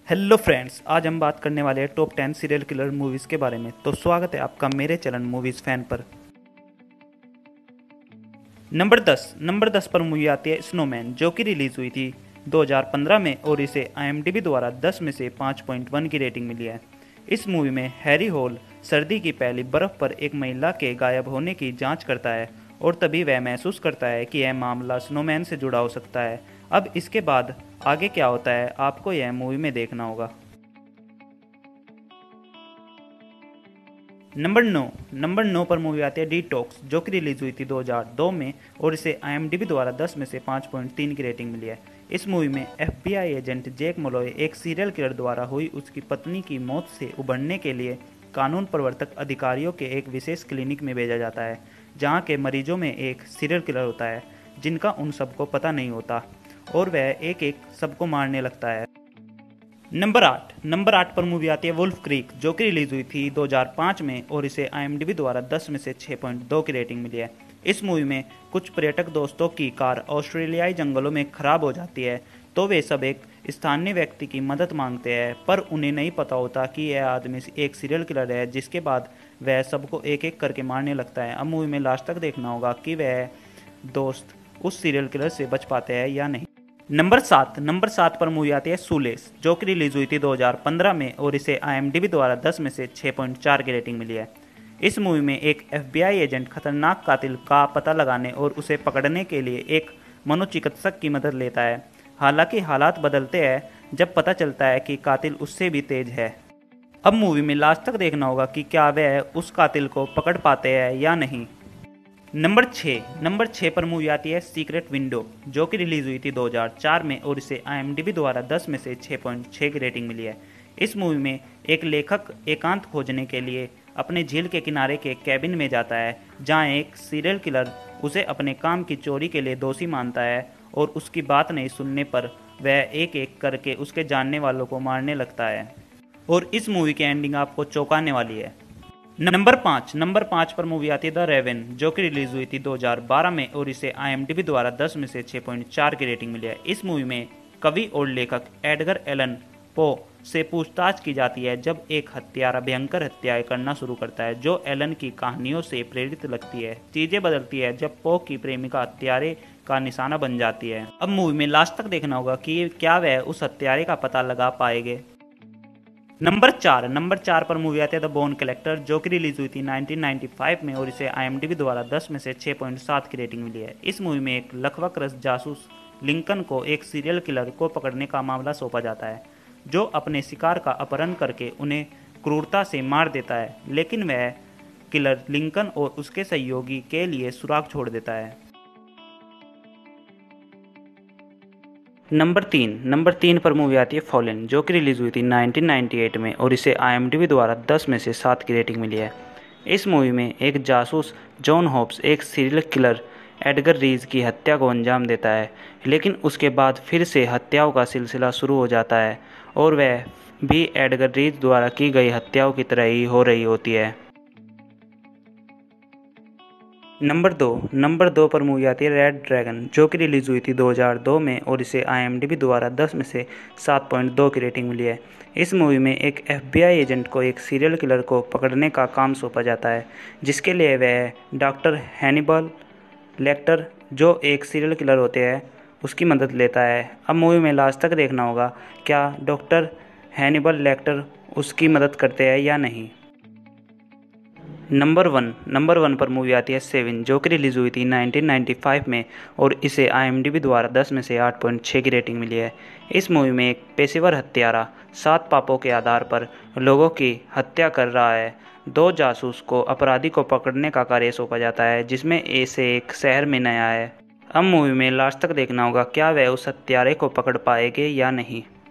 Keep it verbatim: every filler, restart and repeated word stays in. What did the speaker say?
Hello friends, आज हम बात करने वाले हैं top ten serial killer movies के बारे में। तो स्वागत है आपका मेरे चैनल मूवीज़ फैन पर। नंबर दस नंबर दस पर मूवी आती है स्नोमैन, जो कि रिलीज़ हुई थी दो हज़ार पंद्रह में और इसे आईएमडीबी द्वारा दस में से पाँच पॉइंट एक की रेटिंग मिली है। इस मूवी में हैरी हॉल सर्दी की पहली बर्फ़ पर एक महिला के गायब होने की जांच करता है और तभी वह महसूस करता है कि यह मामला स्नोमैन से जुड़ा हो सकता है। अब इसके बाद आगे क्या होता है आपको यह मूवी में देखना होगा। नंबर नौ नंबर नौ पर मूवी आती है डिटॉक्स, जो कि रिलीज हुई थी दो हज़ार दो में और इसे आईएमडीबी द्वारा दस में से पाँच पॉइंट तीन की रेटिंग मिली है। इस मूवी में एफबीआई एजेंट जैक मॉलोय एक सीरियल किलर द्वारा हुई उसकी पत्नी की मौत से उबरने के लिए कानून प्रवर्तक अधिकारियों के एक विशेष क्लिनिक में भेजा जाता है, जहां के मरीजों में एक सीरियल किलर होता है जिनका उन सबको पता नहीं होता और वह एक एक सबको मारने लगता है। नंबर आठ नंबर आठ पर मूवी आती है वुल्फ क्रीक, जो कि रिलीज हुई थी दो हज़ार पाँच में और इसे आईएमडीबी द्वारा दस में से छह पॉइंट दो की रेटिंग मिली है। इस मूवी में कुछ पर्यटक दोस्तों की कार ऑस्ट्रेलियाई जंगलों में खराब हो जाती है, तो वे सब एक स्थानीय व्यक्ति की मदद मांगते हैं, पर उन्हें नहीं पता होता कि यह आदमी एक सीरियल किलर है, जिसके बाद वह सबको एक एक करके मारने लगता है। अब मूवी में लास्ट तक देखना होगा कि वह दोस्त उस सीरियल किलर से बच पाते हैं या नहीं। नंबर सात नंबर सात पर मूवी आती है शूलेस, जो कि रिलीज हुई थी दो हज़ार पंद्रह में और इसे आईएमडीबी द्वारा दस में से छह पॉइंट चार की रेटिंग मिली है। इस मूवी में एक एफबीआई एजेंट खतरनाक कातिल का पता लगाने और उसे पकड़ने के लिए एक मनोचिकित्सक की मदद लेता है। हालांकि हालात बदलते हैं जब पता चलता है कि कातिल उससे भी तेज है। अब मूवी में लास्ट तक देखना होगा कि क्या वह उस कातिल को पकड़ पाते हैं या नहीं। नंबर छः नंबर छः पर मूवी आती है सीक्रेट विंडो, जो कि रिलीज हुई थी दो हज़ार चार में और इसे आईएमडीबी द्वारा दस में से छह पॉइंट छह की रेटिंग मिली है। इस मूवी में एक लेखक एकांत खोजने के लिए अपने झील के किनारे के कैबिन में जाता है, जहां एक सीरियल किलर उसे अपने काम की चोरी के लिए दोषी मानता है और उसकी बात नहीं सुनने पर वह एक एक करके उसके जानने वालों को मारने लगता है और इस मूवी की एंडिंग आपको चौंकाने वाली है। नंबर पाँच नंबर पाँच पर मूवी आती है द रेवन, जो कि रिलीज हुई थी दो हज़ार बारह में और इसे आईएमडीबी द्वारा दस में से छह पॉइंट चार की रेटिंग मिली है। इस मूवी में कवि और लेखक एडगर एलन पो से पूछताछ की जाती है जब एक हत्यारा भयंकर हत्याएं करना शुरू करता है, जो एलन की कहानियों से प्रेरित लगती है। चीजें बदलती है जब पो की प्रेमिका हत्यारे का निशाना बन जाती है। अब मूवी में लास्ट तक देखना होगा कि क्या वह उस हत्यारे का पता लगा पाएंगे। नंबर चार नंबर चार पर मूवी आती है द बोन कलेक्टर, जो कि रिलीज हुई थी नाइनटीन नाइंटी फाइव में और इसे आईएमडीबी द्वारा दस में से छह पॉइंट सात की रेटिंग मिली है। इस मूवी में एक लकवाग्रस्त जासूस लिंकन को एक सीरियल किलर को पकड़ने का मामला सौंपा जाता है, जो अपने शिकार का अपहरण करके उन्हें क्रूरता से मार देता है, लेकिन वह किलर लिंकन और उसके सहयोगी के लिए सुराग छोड़ देता है। नंबर तीन नंबर तीन पर मूवी आती है फॉलन, जो कि रिलीज हुई थी नाइनटीन नाइंटी एट में और इसे आईएमडीबी द्वारा दस में से सात की रेटिंग मिली है। इस मूवी में एक जासूस जॉन हॉब्स एक सीरियल किलर एडगर रीज की हत्या को अंजाम देता है, लेकिन उसके बाद फिर से हत्याओं का सिलसिला शुरू हो जाता है और वह भी एडगर रीज द्वारा की गई हत्याओं की तरह ही हो रही होती है। नंबर दो नंबर दो पर मूवी आती है रेड ड्रैगन, जो कि रिलीज हुई थी दो हज़ार दो में और इसे आईएमडीबी द्वारा दस में से सात पॉइंट दो की रेटिंग मिली है। इस मूवी में एक एफबीआई एजेंट को एक सीरियल किलर को पकड़ने का काम सौंपा जाता है, जिसके लिए वह डॉक्टर हैनिबल लेक्टर, जो एक सीरियल किलर होते हैं, उसकी मदद लेता है। अब मूवी में लास्ट तक देखना होगा क्या डॉक्टर हैनिबल लेक्टर उसकी मदद करते हैं या नहीं। नंबर वन नंबर वन पर मूवी आती है सेवन, जो कि रिलीज हुई थी नाइनटीन नाइंटी फाइव में और इसे आईएमडीबी द्वारा दस में से आठ पॉइंट छह की रेटिंग मिली है। इस मूवी में एक पेशेवर हत्यारा सात पापों के आधार पर लोगों की हत्या कर रहा है। दो जासूस को अपराधी को पकड़ने का कार्य सौंपा जाता है, जिसमें ऐसे एक शहर में नया है। अब मूवी में लास्ट तक देखना होगा क्या वह उस हत्यारे को पकड़ पाएंगे या नहीं।